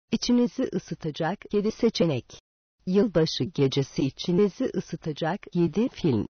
İçinizi ısıtacak 7 seçenek. Yılbaşı gecesi içinizi ısıtacak 7 film.